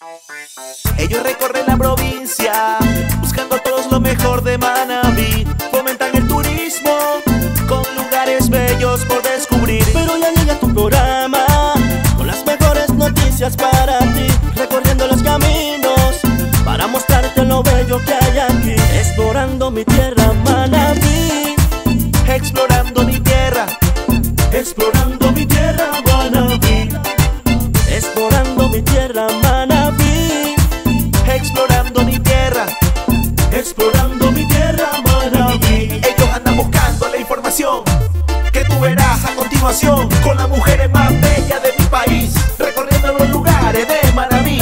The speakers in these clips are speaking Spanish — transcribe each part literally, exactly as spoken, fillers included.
Ellos recorren la provincia buscando todos lo mejor de Manabí. Fomentan el turismo con lugares bellos por descubrir. Pero ya llega tu programa con las mejores noticias para ti, recorriendo los caminos para mostrarte lo bello que hay aquí. Explorando mi tierra, Manabí. Explorando mi tierra, Explorando mi tierra, Manabí. Explorando mi tierra, Manabí. explorando mi tierra, Explorando mi tierra, Manabí. ellos andan buscando la información que tú verás a continuación, con las mujeres más bellas de mi país, recorriendo los lugares de Manabí.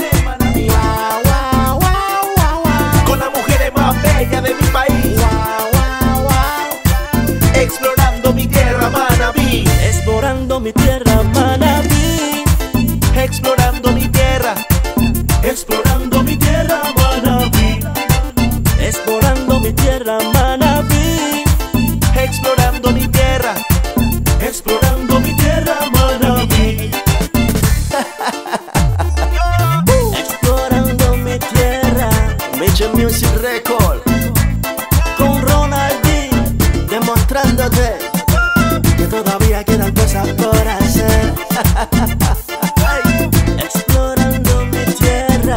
Con las mujeres más bellas de mi país, explorando mi tierra, Manabí. Explorando mi tierra, Manabí. Explorando mi tierra, Explorando mi tierra, Manabí. Explorando mi tierra, Manabí. explorando mi tierra, Explorando mi tierra, Manabí. Explorando mi tierra, Major Music Record, con Ronald D, demostrándote que todavía quedan cosas por hacer. Explorando mi tierra.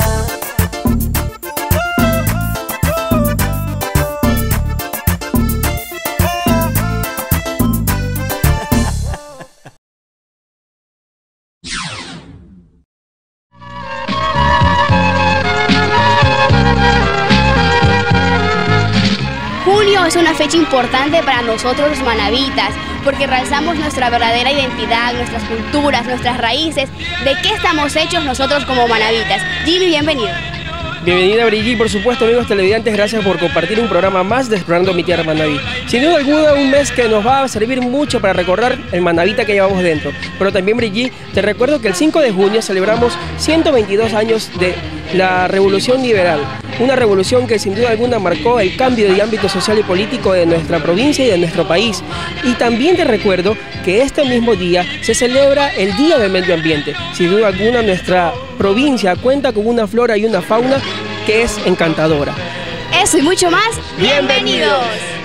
Junio es una fecha importante para nosotros los manabitas, porque realzamos nuestra verdadera identidad, nuestras culturas, nuestras raíces, de qué estamos hechos nosotros como manabitas. Jimmy, bienvenido. Bienvenida Brigitte, por supuesto, amigos televidentes, gracias por compartir un programa más de Explorando mi tierra, Manabí. Sin duda alguna, un mes que nos va a servir mucho para recordar el manabita que llevamos dentro. Pero también, Brigitte, te recuerdo que el cinco de junio celebramos ciento veintidós años de la Revolución Liberal, una revolución que sin duda alguna marcó el cambio de ámbito social y político de nuestra provincia y de nuestro país. Y también te recuerdo que este mismo día se celebra el Día del Medio Ambiente. Sin duda alguna, nuestra provincia cuenta con una flora y una fauna que es encantadora. Eso y mucho más, bienvenidos.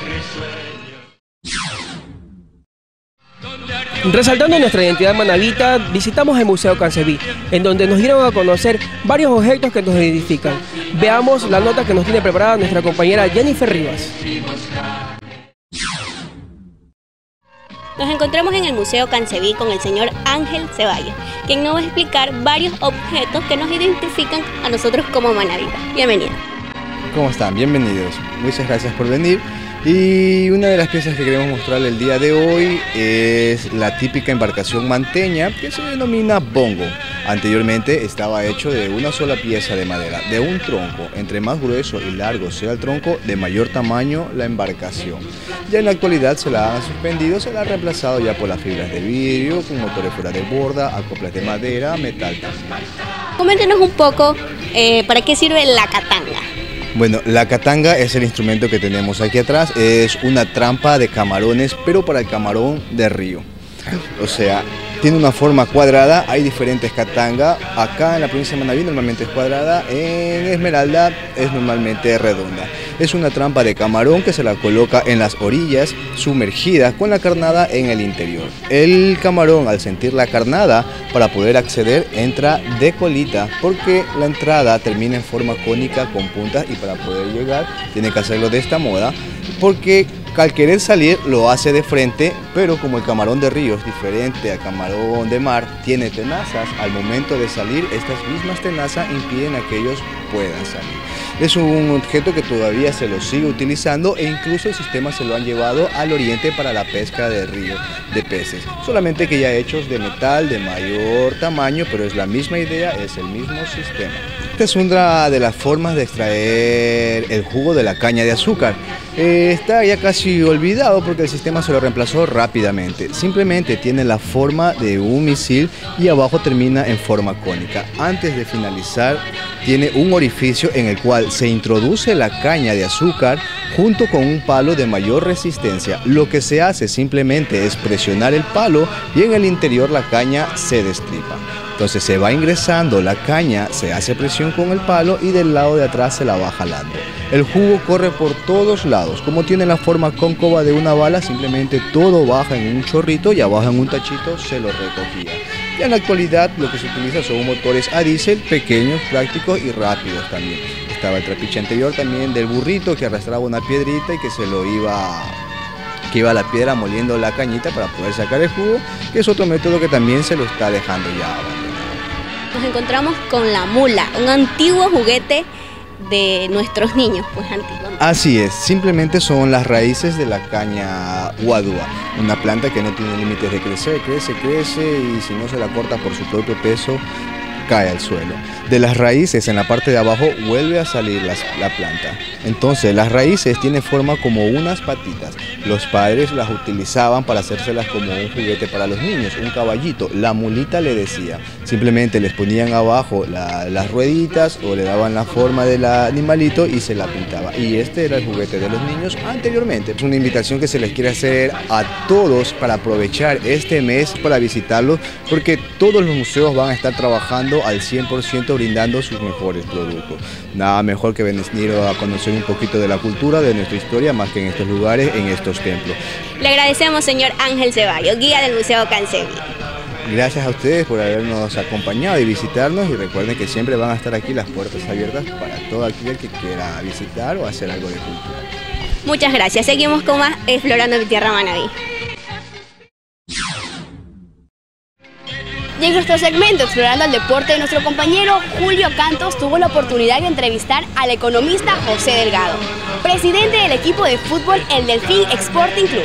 Resaltando nuestra identidad manabita, visitamos el Museo Canceví, en donde nos dieron a conocer varios objetos que nos identifican. Veamos la nota que nos tiene preparada nuestra compañera Jennifer Rivas. Nos encontramos en el Museo Canceví con el señor Ángel Ceballos, quien nos va a explicar varios objetos que nos identifican a nosotros como manabitas. Bienvenido. ¿Cómo están? Bienvenidos. Muchas gracias por venir. Y una de las piezas que queremos mostrarle el día de hoy es la típica embarcación manteña que se denomina bongo. Anteriormente estaba hecho de una sola pieza de madera, de un tronco. Entre más grueso y largo sea el tronco, de mayor tamaño la embarcación. Ya en la actualidad se la han suspendido, se la ha reemplazado ya por las fibras de vidrio, con motores fuera de borda, acoplas de madera, metal también. Coméntenos un poco eh, para qué sirve la catanga. Bueno, la catanga es el instrumento que tenemos aquí atrás, es una trampa de camarones, pero para el camarón de río. O sea, tiene una forma cuadrada, hay diferentes catangas. Acá en la provincia de Manabí normalmente es cuadrada, en Esmeralda es normalmente redonda. Es una trampa de camarón que se la coloca en las orillas, sumergida con la carnada en el interior. El camarón, al sentir la carnada, para poder acceder, entra de colita, porque la entrada termina en forma cónica con puntas, y para poder llegar tiene que hacerlo de esta moda, porque al querer salir lo hace de frente, pero como el camarón de río es diferente al camarón de mar, tiene tenazas. Al momento de salir, estas mismas tenazas impiden a que ellos puedan salir. Es un objeto que todavía se lo sigue utilizando, e incluso el sistema se lo han llevado al oriente para la pesca de río de peces, solamente que ya hechos de metal de mayor tamaño, pero es la misma idea, es el mismo sistema. Esta es una de las formas de extraer el jugo de la caña de azúcar. Eh, está ya casi olvidado porque el sistema se lo reemplazó rápidamente. Simplemente tiene la forma de un misil y abajo termina en forma cónica. Antes de finalizar, tiene un orificio en el cual se introduce la caña de azúcar junto con un palo de mayor resistencia. Lo que se hace simplemente es presionar el palo y en el interior la caña se destripa. Entonces se va ingresando la caña, se hace presión con el palo y del lado de atrás se la va jalando. El jugo corre por todos lados. Como tiene la forma cóncava de una bala, simplemente todo baja en un chorrito y abajo en un tachito se lo recogía. Y en la actualidad lo que se utiliza son motores a diésel, pequeños, prácticos y rápidos también. Estaba el trapiche anterior también del burrito que arrastraba una piedrita y que se lo iba... que iba a la piedra moliendo la cañita para poder sacar el jugo, que es otro método que también se lo está dejando ya abandonado. Nos encontramos con la mula, un antiguo juguete de nuestros niños, pues antiguo. Así es, simplemente son las raíces de la caña guadua, una planta que no tiene límites de crecer, crece, crece y si no se la corta por su propio peso, cae al suelo. De las raíces en la parte de abajo vuelve a salir las, la planta. Entonces las raíces tienen forma como unas patitas. Los padres las utilizaban para hacérselas como un juguete para los niños, un caballito. La mulita le decía. Simplemente les ponían abajo la, las rueditas o le daban la forma del animalito y se la pintaba. Y este era el juguete de los niños anteriormente. Es una invitación que se les quiere hacer a todos para aprovechar este mes para visitarlos, porque todos los museos van a estar trabajando al cien por ciento brindando sus mejores productos. Nada mejor que venir a conocer un poquito de la cultura, de nuestra historia, más que en estos lugares, en estos templos. Le agradecemos, señor Ángel Ceballos, guía del Museo Cansebi. Gracias a ustedes por habernos acompañado y visitarnos, y recuerden que siempre van a estar aquí las puertas abiertas para todo aquel que quiera visitar o hacer algo de cultura. Muchas gracias. Seguimos con más Explorando mi Tierra Manabí. Y en nuestro segmento Explorando el Deporte, nuestro compañero Julio Cantos tuvo la oportunidad de entrevistar al economista José Delgado, presidente del equipo de fútbol El Delfín Sporting Club.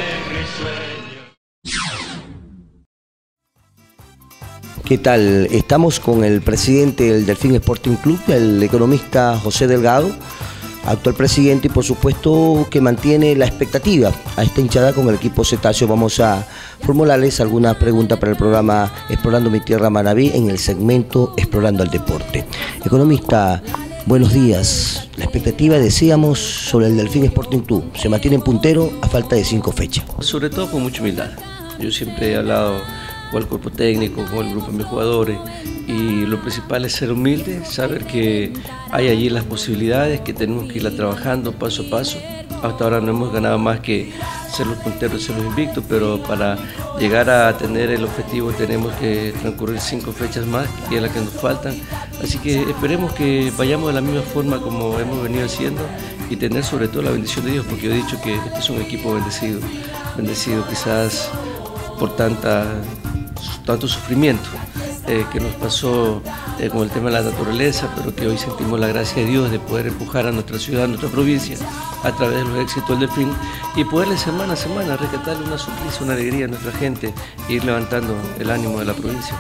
¿Qué tal? Estamos con el presidente del Delfín Sporting Club, el economista José Delgado, actual presidente, y por supuesto que mantiene la expectativa a esta hinchada con el equipo cetáceo. Vamos a formularles algunas preguntas para el programa Explorando mi Tierra Manabí en el segmento Explorando el Deporte. Economista, buenos días. La expectativa, decíamos, sobre el Delfín Sporting Club. Se mantiene en puntero a falta de cinco fechas. Sobre todo con mucha humildad. Yo siempre he hablado con el cuerpo técnico, con el grupo de mis jugadores, y lo principal es ser humilde, saber que hay allí las posibilidades, que tenemos que irla trabajando paso a paso. Hasta ahora no hemos ganado más que ser los punteros, ser los invictos, pero para llegar a tener el objetivo tenemos que transcurrir cinco fechas más, que es la que nos faltan. Así que esperemos que vayamos de la misma forma como hemos venido haciendo y tener sobre todo la bendición de Dios, porque yo he dicho que este es un equipo bendecido, bendecido quizás por tanta, tanto sufrimiento eh, que nos pasó eh, con el tema de la naturaleza, pero que hoy sentimos la gracia de Dios de poder empujar a nuestra ciudad, a nuestra provincia, a través de los éxitos del Delfín, y poderle semana a semana rescatarle una sonrisa, una alegría a nuestra gente e ir levantando el ánimo de la provincia.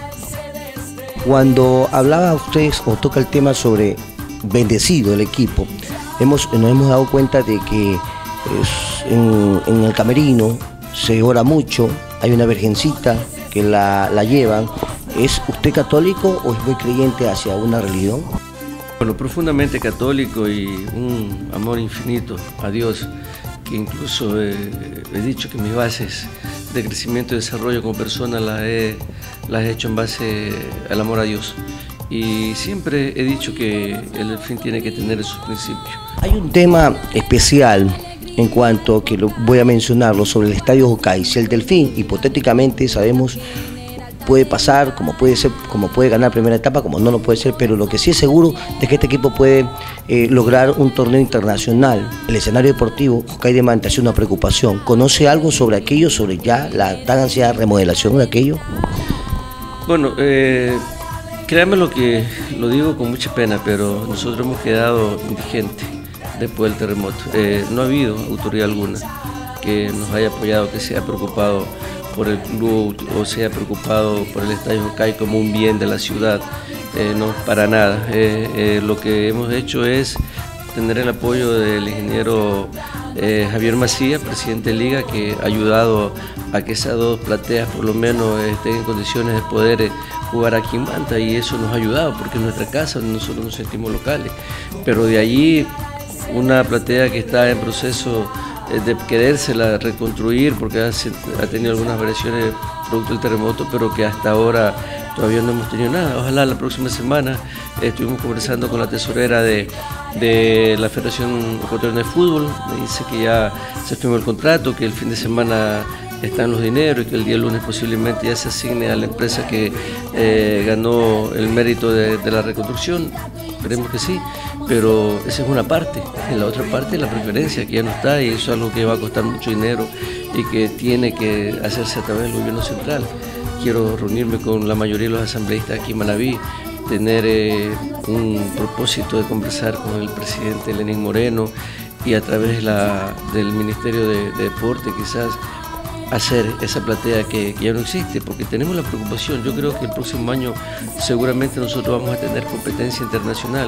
Cuando hablaba usted o toca el tema sobre bendecido el equipo, hemos, nos hemos dado cuenta de que es, en, en el camerino se ora mucho, hay una virgencita que la, la llevan. ¿Es usted católico o es muy creyente hacia una religión? Bueno, profundamente católico y un amor infinito a Dios, que incluso eh, he dicho que mis bases de crecimiento y desarrollo como persona las he, las he hecho en base al amor a Dios. Y siempre he dicho que el Delfín tiene que tener esos principios. Hay un tema especial en cuanto que lo voy a mencionarlo sobre el Estadio Jocay. Si el Delfín, hipotéticamente, sabemos, puede pasar, como puede ser, como puede ganar primera etapa, como no lo puede ser, pero lo que sí es seguro es que este equipo puede eh, lograr un torneo internacional. El escenario deportivo Jocay de Manta es una preocupación. ¿Conoce algo sobre aquello, sobre ya la tan ansiada remodelación de aquello? Bueno, eh, créanme lo que lo digo con mucha pena, pero nosotros hemos quedado indigentes después del terremoto. Eh, no ha habido autoridad alguna que nos haya apoyado, que se haya preocupado por el club o se haya preocupado por el Estadio Jocay como un bien de la ciudad. Eh, no, para nada. Eh, eh, lo que hemos hecho es tener el apoyo del ingeniero eh, Javier Macías, presidente de Liga, que ha ayudado a que esas dos plateas por lo menos estén en condiciones de poder eh, jugar aquí en Manta, y eso nos ha ayudado porque es nuestra casa, nosotros nos sentimos locales. Pero de allí una platea que está en proceso de querérsela reconstruir porque ha, ha tenido algunas variaciones producto del terremoto, pero que hasta ahora todavía no hemos tenido nada. Ojalá la próxima semana eh, estuvimos conversando con la tesorera de, de la Federación Ecuatoriana de Fútbol, me dice que ya se firmó el contrato, que el fin de semana están los dineros y que el día lunes posiblemente ya se asigne a la empresa que eh, ganó el mérito de, de la reconstrucción. Esperemos que sí, pero esa es una parte. En la otra parte la preferencia, que ya no está, y eso es algo que va a costar mucho dinero y que tiene que hacerse a través del gobierno central. Quiero reunirme con la mayoría de los asambleístas aquí en Manabí, tener eh, un propósito de conversar con el presidente Lenín Moreno y a través de la, del Ministerio de, de Deporte quizás hacer esa platea que, que ya no existe, porque tenemos la preocupación. Yo creo que el próximo año seguramente nosotros vamos a tener competencia internacional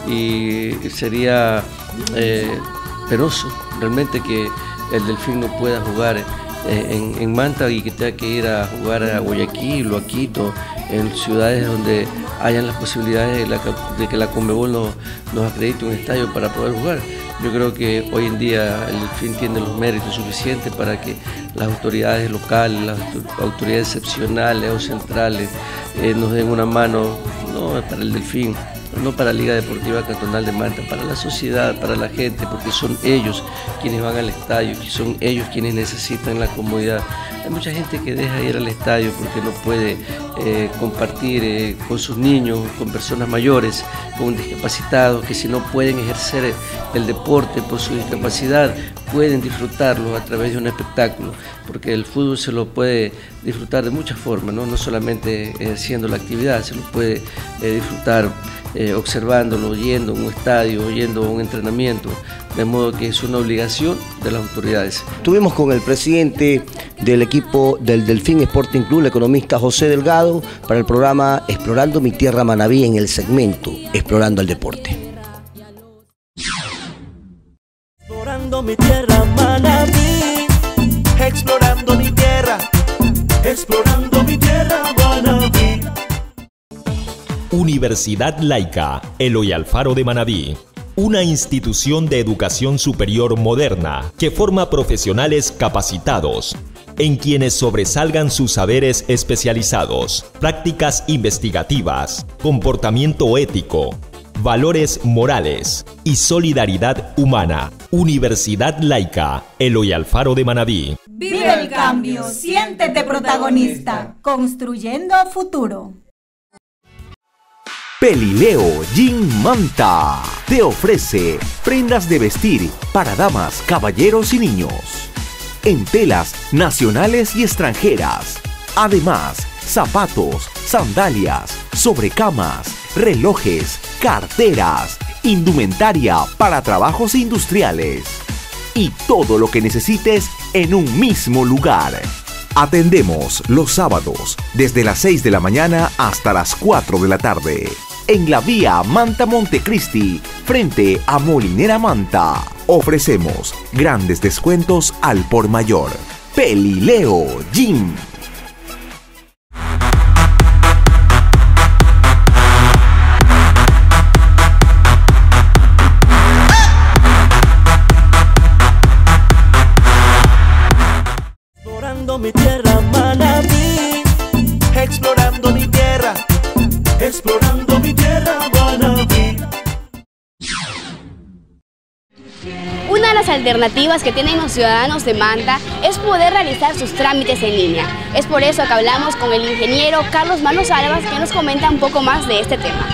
y sería eh, penoso realmente que el Delfín no pueda jugar eh, en, en Manta y que tenga que ir a jugar a Guayaquil o a Quito, en ciudades donde hayan las posibilidades de, la, de que la Conmebol nos, nos acredite un estadio para poder jugar. Yo creo que hoy en día el Delfín tiene los méritos suficientes para que las autoridades locales, las autoridades excepcionales o centrales eh, nos den una mano, no para el Delfín, no para la Liga Deportiva Cantonal de Manta, para la sociedad, para la gente, porque son ellos quienes van al estadio y son ellos quienes necesitan la comodidad. Hay mucha gente que deja ir al estadio porque no puede eh, compartir eh, con sus niños, con personas mayores, con discapacitados, que si no pueden ejercer el deporte por su discapacidad, pueden disfrutarlo a través de un espectáculo, porque el fútbol se lo puede disfrutar de muchas formas, no, no solamente ejerciendo la actividad, se lo puede eh, disfrutar eh, observándolo, yendo a un estadio, yendo a un entrenamiento, de modo que es una obligación de las autoridades. Estuvimos con el presidente del equipo del Delfín Sporting Club, el economista José Delgado, para el programa Explorando mi Tierra Manabí, en el segmento Explorando el Deporte. Explorando mi tierra Manabí, Explorando mi tierra, explorando mi tierra Manabí. Universidad Laica Eloy Alfaro de Manabí, una institución de educación superior moderna que forma profesionales capacitados, en quienes sobresalgan sus saberes especializados, prácticas investigativas, comportamiento ético, valores morales y solidaridad humana. Universidad Laica Eloy Alfaro de Manabí. Vive el cambio, siéntete protagonista, construyendo futuro. Pelileo Jean Manta te ofrece prendas de vestir para damas, caballeros y niños, en telas nacionales y extranjeras. Además, zapatos, sandalias, sobrecamas, relojes, carteras, indumentaria para trabajos industriales y todo lo que necesites en un mismo lugar. Atendemos los sábados desde las seis de la mañana hasta las cuatro de la tarde. En la vía Manta Montecristi, frente a Molinera Manta. Ofrecemos grandes descuentos al por mayor. Pelileo Gym. explorando mi tierra Manabí, Explorando mi tierra, explorando mi tierra Manabí. Una de las alternativas que tienen los ciudadanos de Manta es poder realizar sus trámites en línea. Es por eso que hablamos con el ingeniero Carlos Manos Alvas, que nos comenta un poco más de este tema.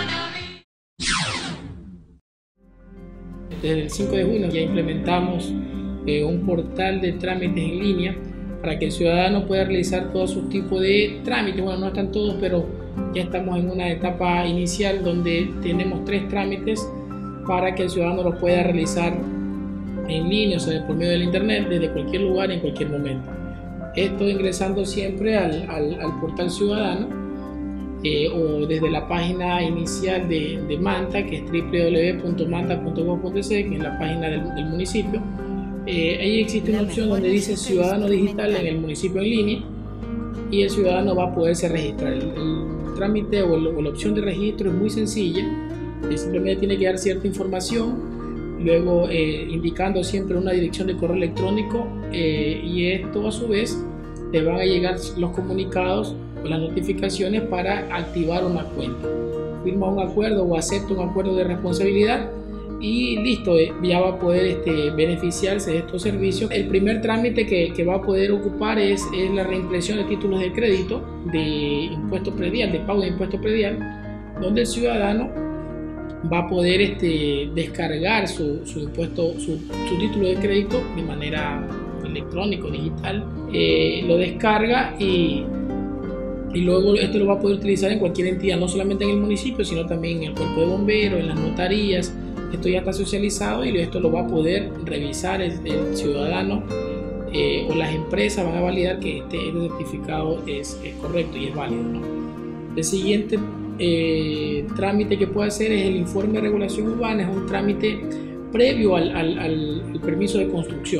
Desde el cinco de junio ya implementamos eh, un portal de trámites en línea para que el ciudadano pueda realizar todo su tipo de trámites. Bueno, no están todos, pero ya estamos en una etapa inicial donde tenemos tres trámites para que el ciudadano los pueda realizar en línea, o sea, por medio del internet, desde cualquier lugar, en cualquier momento. Esto ingresando siempre al, al, al portal ciudadano eh, o desde la página inicial de, de Manta, que es doble u doble u doble u punto manta punto gob punto ce, que es la página del, del municipio. Eh, ahí existe una opción donde dice Ciudadano Digital en el municipio en línea y el ciudadano va a poderse registrar. El, el trámite o, el, o la opción de registro es muy sencilla. Simplemente tiene que dar cierta información luego eh, indicando siempre una dirección de correo electrónico eh, y esto a su vez le van a llegar los comunicados o las notificaciones para activar una cuenta. Firma un acuerdo o acepta un acuerdo de responsabilidad y listo, ya va a poder este, beneficiarse de estos servicios. El primer trámite que, que va a poder ocupar es, es la reimpresión de títulos de crédito de impuesto predial, de pago de impuesto predial, donde el ciudadano va a poder este, descargar su, su impuesto, su, su título de crédito de manera electrónica, digital, eh, lo descarga y Y luego esto lo va a poder utilizar en cualquier entidad, no solamente en el municipio, sino también en el cuerpo de bomberos, en las notarías. Esto ya está socializado y esto lo va a poder revisar el, el ciudadano eh, o las empresas van a validar que este, este certificado es, es correcto y es válido, ¿no? El siguiente eh, trámite que puede hacer es el informe de regulación urbana, es un trámite previo al, al, al, al permiso de construcción.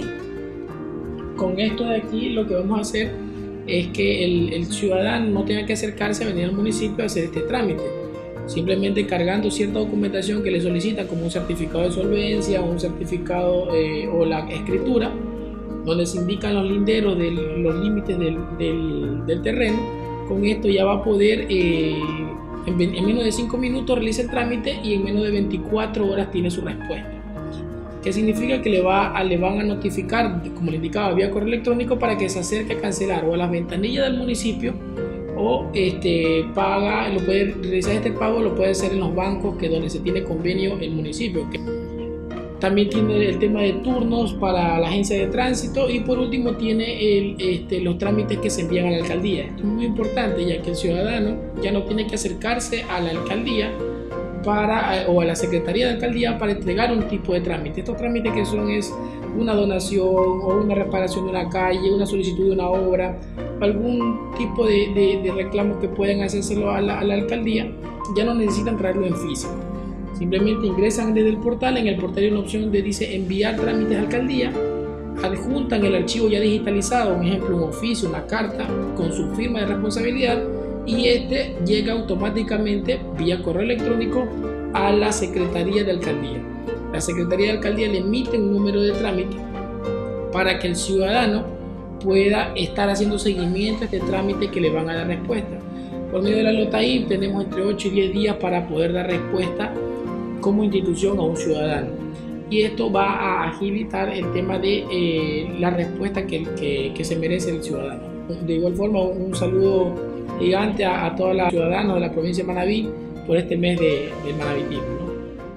Con esto de aquí lo que vamos a hacer es que el, el ciudadano no tenga que acercarse a venir al municipio a hacer este trámite, simplemente cargando cierta documentación que le solicitan como un certificado de solvencia, un certificado eh, o la escritura, donde se indican los linderos, de los límites del, del, del terreno. Con esto ya va a poder, eh, en, en menos de cinco minutos realiza el trámite y en menos de veinticuatro horas tiene su respuesta. ¿Qué significa? Que le, va a, le van a notificar, como le indicaba, vía correo electrónico para que se acerque a cancelar o a las ventanillas del municipio o este, paga, lo puede realizar este pago, lo puede hacer en los bancos que donde se tiene convenio el municipio. También tiene el tema de turnos para la agencia de tránsito y por último tiene el, este, los trámites que se envían a la alcaldía. Esto es muy importante ya que el ciudadano ya no tiene que acercarse a la alcaldía para, o a la Secretaría de Alcaldía para entregar un tipo de trámite. Estos trámites que son es una donación o una reparación de una calle, una solicitud de una obra, algún tipo de, de, de reclamo que puedan hacérselo a la, a la alcaldía, ya no necesitan traerlo en físico. Simplemente ingresan desde el portal, en el portal hay una opción donde dice enviar trámites a alcaldía, adjuntan el archivo ya digitalizado, un ejemplo, un oficio, una carta con su firma de responsabilidad y este llega automáticamente vía correo electrónico a la Secretaría de Alcaldía. La Secretaría de Alcaldía le emite un número de trámite para que el ciudadano pueda estar haciendo seguimiento a este trámite que le van a dar respuesta. Por medio de la LOTAIM tenemos entre ocho y diez días para poder dar respuesta como institución a un ciudadano. Y esto va a agilitar el tema de eh, la respuesta que, que, que se merece el ciudadano. De igual forma, un saludo gigante a, a todos los ciudadanos de la provincia de Manabí por este mes de, de manavitismo, ¿no?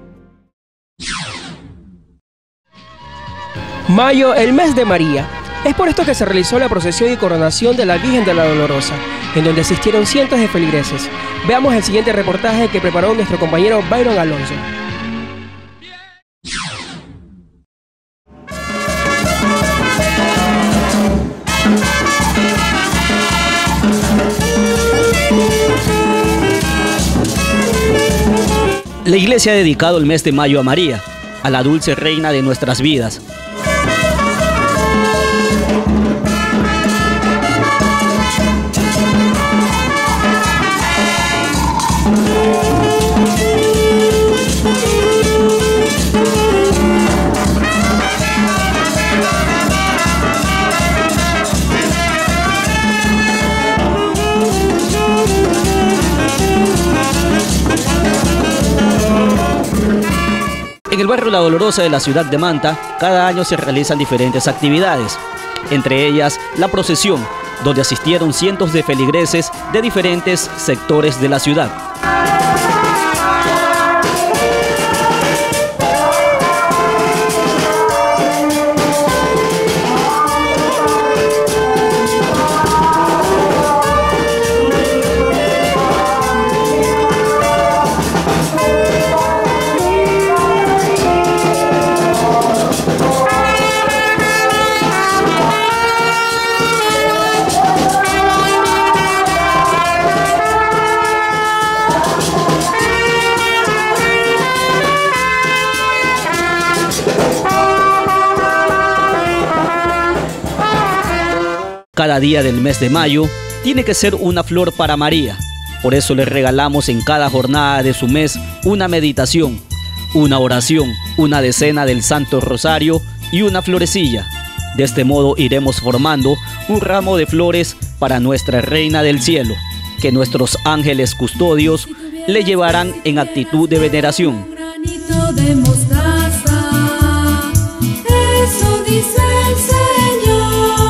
Mayo, el mes de María. Es por esto que se realizó la procesión y coronación de la Virgen de la Dolorosa, en donde asistieron cientos de feligreses. Veamos el siguiente reportaje que preparó nuestro compañero Byron Alonso. La iglesia ha dedicado el mes de mayo a María, a la dulce reina de nuestras vidas. En el barrio La Dolorosa de la ciudad de Manta, cada año se realizan diferentes actividades, entre ellas la procesión, donde asistieron cientos de feligreses de diferentes sectores de la ciudad. Cada día del mes de mayo tiene que ser una flor para María. Por eso le regalamos en cada jornada de su mes una meditación, una oración, una decena del Santo Rosario y una florecilla. De este modo iremos formando un ramo de flores para nuestra Reina del Cielo, que nuestros ángeles custodios le llevarán en actitud de veneración. Granito de mostaza, eso dice el Señor.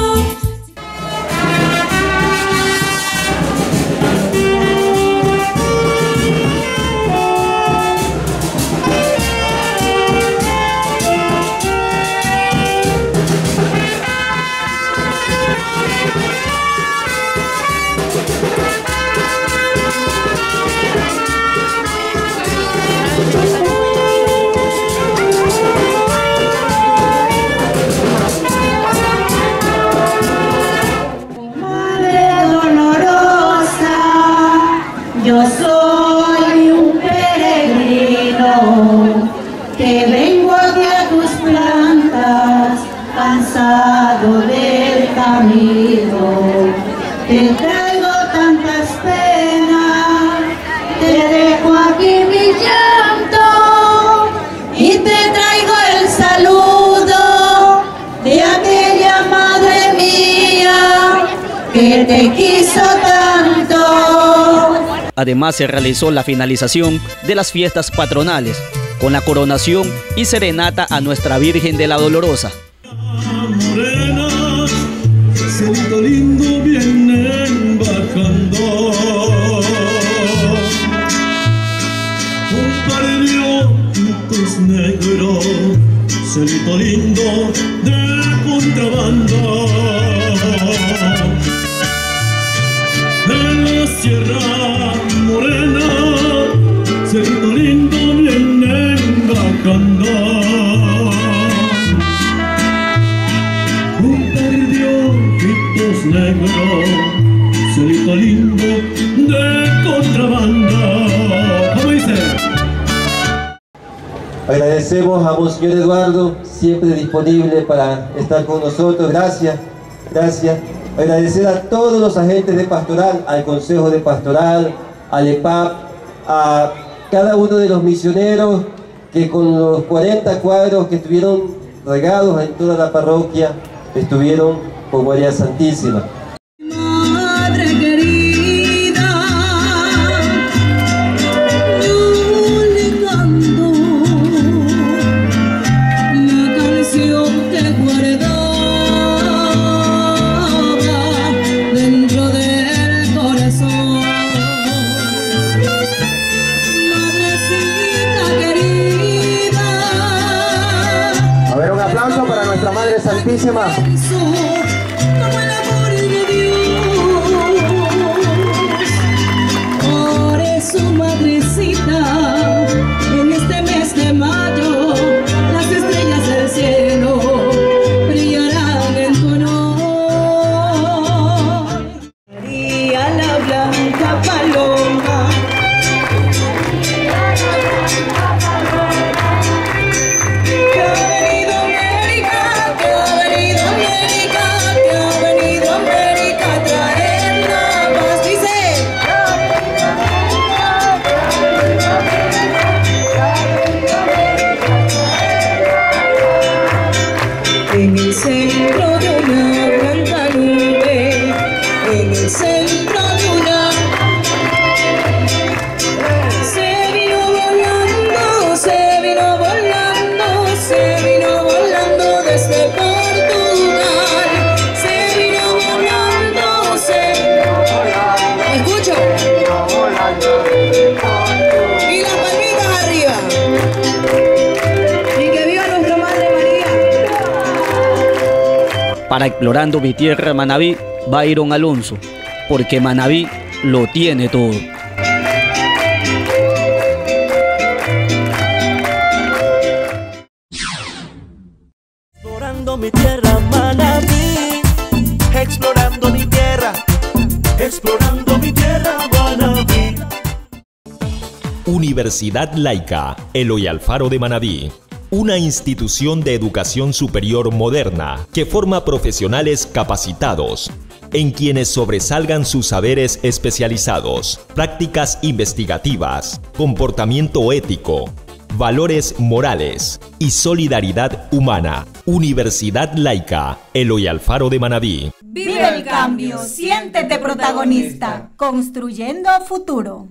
Yo soy un peregrino que vengo aquí a tus plantas, cansado del camino. Te traigo tantas penas, te dejo aquí mi llanto y te traigo el saludo de aquella madre mía que te quiso tanto. Además se realizó la finalización de las fiestas patronales, con la coronación y serenata a Nuestra Virgen de la Dolorosa. Morena, cielito lindo vienen bajando, un par de ojitos negros, cielito lindo de contrabando. En la sierra morena, cielito lindo vienen bajando, un par de ojitos negros, cielito lindo de contrabando. ¿Cómo dice? Agradecemos a Monseñor Eduardo, siempre disponible para estar con nosotros. Gracias, gracias. Agradecer a todos los agentes de pastoral, al Consejo de Pastoral, al E P A P, a cada uno de los misioneros que con los cuarenta cuadros que estuvieron regados en toda la parroquia, estuvieron con María Santísima. Madre querida, yo le canto la canción que guardaba dentro del corazón. Madrecita querida. A ver, un aplauso para nuestra Madre Santísima. Como el amor de Dios, por eso madrecita, en este mes de mayo, las estrellas del cielo brillarán en tu honor. María la blanca paloma, que ha venido a América, que ha venido a América, que ha venido a América a traer la paz. Dice. En el centro de una blanca nube, en el centro de una, se vino volando, se vino volando, se vino volando desde Portugal, se vino volando, se escucho, y las palmitas arriba, y que viva nuestra Madre María. Para Explorando mi Tierra Manabí, Byron Alonso, porque Manabí lo tiene todo. Explorando mi tierra, Manabí. Explorando mi tierra, explorando mi tierra, Manabí. Universidad Laica Eloy Alfaro de Manabí. Una institución de educación superior moderna que forma profesionales capacitados, en quienes sobresalgan sus saberes especializados, prácticas investigativas, comportamiento ético, valores morales y solidaridad humana. Universidad Laica Eloy Alfaro de Manabí. Vive el cambio, siéntete protagonista, construyendo futuro.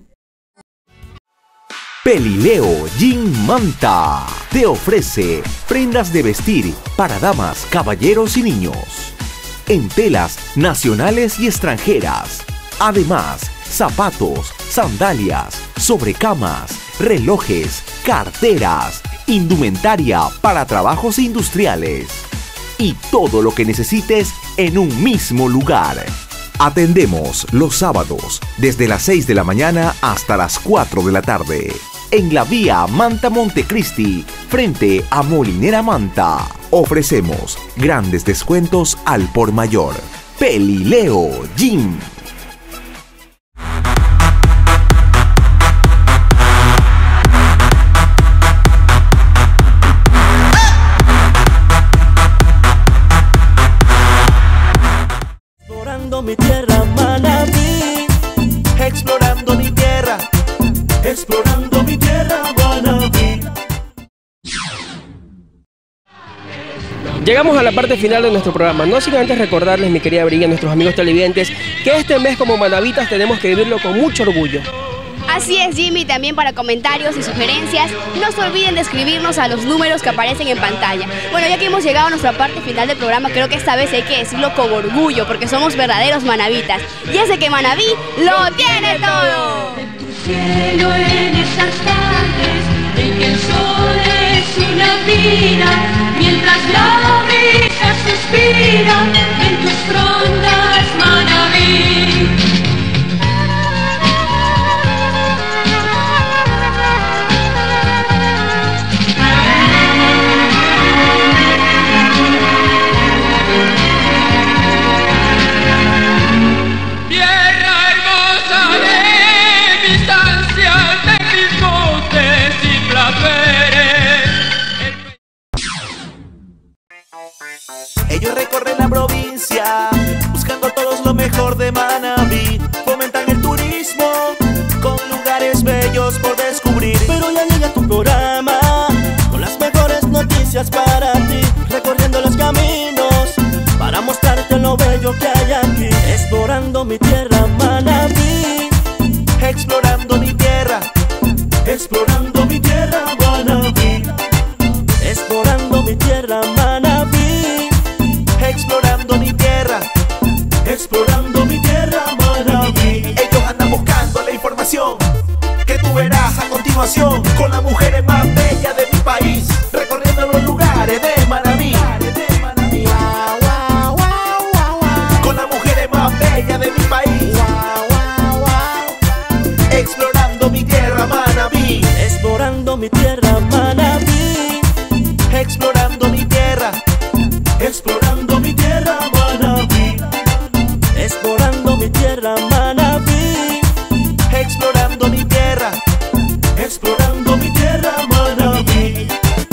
Pelileo Jean Manta te ofrece prendas de vestir para damas, caballeros y niños en telas nacionales y extranjeras. Además, zapatos, sandalias, sobrecamas, relojes, carteras, indumentaria para trabajos industriales y todo lo que necesites en un mismo lugar. Atendemos los sábados desde las seis de la mañana hasta las cuatro de la tarde en la vía Manta Montecristi, frente a Molinera Manta. Ofrecemos grandes descuentos al por mayor. Pelileo Gym. Explorando mi tierra, Manabí. Explorando mi tierra, explorando mi tierra, Manabí. Llegamos a la parte final de nuestro programa, no sin antes recordarles, mi querida Brilla, a nuestros amigos televidentes, que este mes como manavitas tenemos que vivirlo con mucho orgullo. Así es, Jimmy, también para comentarios y sugerencias, no se olviden de escribirnos a los números que aparecen en pantalla. Bueno, ya que hemos llegado a nuestra parte final del programa, creo que esta vez hay que decirlo con orgullo, porque somos verdaderos manavitas. Y ese que Manabí lo tiene todo. Cielo en esas tardes en que el sol es una vida, mientras la brisa suspira en tus frondas, Manabí. Ellos recorren la provincia buscando todos lo mejor de Manabí. Fomentan el turismo con lugares bellos por descubrir. Pero ya llega tu programa con las mejores noticias para ti, recorriendo los caminos para mostrarte lo bello que hay aquí. Explorando mi tierra, Manabí. Explorando mi tierra, explorando mi tierra, Manabí. Explorando mi tierra, Manabí. Explorando mi tierra, explorando mi tierra, Manabí. Ellos andan buscando la información que tú verás a continuación, con las mujeres más bellas de mi país, recorriendo los lugares de Manabí. Con las mujeres más bellas de mi país, explorando mi tierra, Manabí. Explorando mi tierra, Manabí. Explorando mi tierra, explorando mi tierra, Manabí. Explorando mi tierra, Manabí. Explorando mi tierra, explorando mi tierra, Manabí.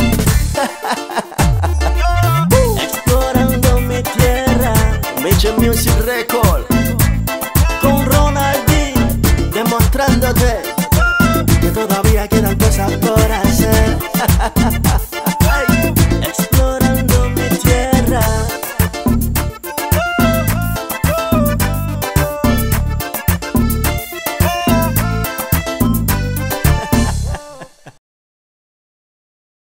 Explorando mi tierra, Major Music Record, con Ronald D, demostrándote que todavía quedan cosas por hacer.